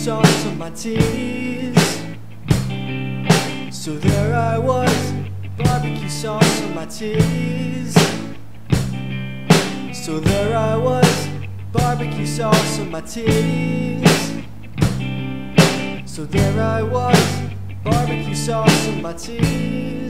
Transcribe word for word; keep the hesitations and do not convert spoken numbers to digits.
sauce on my titties. So there I was, barbecue sauce on my titties. So there I was, barbecue sauce on my titties. So there I was, barbecue sauce on my titties.